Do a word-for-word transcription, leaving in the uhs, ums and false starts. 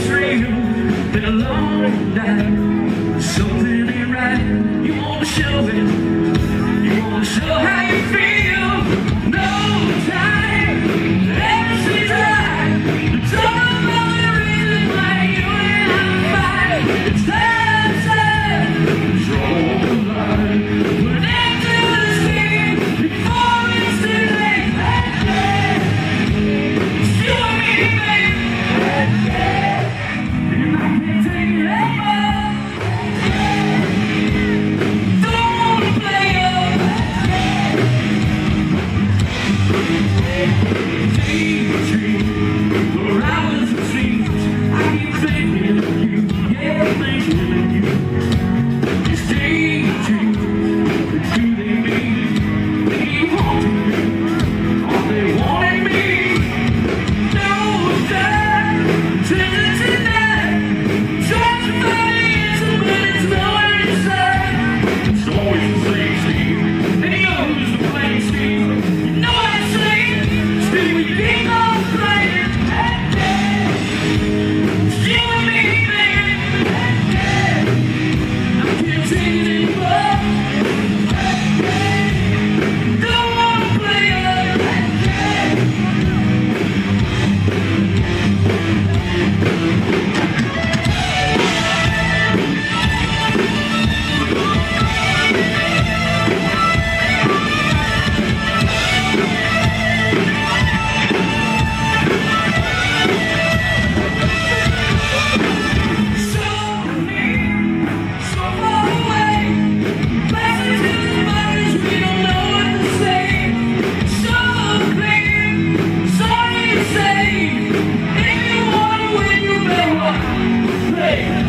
real. Been a long night, something ain't right. You wanna show it, you wanna show how you feel. No time, everything's right. It's all about the reason why you and I fight. It's time, time, draw the line. Put an end to the scene before it's too late. It's you and me, baby. And I can't take it anymore. Don't wanna play up. Daydream, for hours it seems. I keep thinking of you, yeah, thinking of you. It's daydream, but do they mean they keep haunting me? Are they wanting me? No time, turn tonight. Try to find the answer, but it's nowhere inside. It's always the same scene, and he knows the playing scheme. You know what I say, still we keep on playing. It's you and me, baby. I can't take it anymore. Don't wanna play up. So near, so far away. Places in the bodies, we don't know what to say. So clear, sorry to say. If you wanna win, you better play.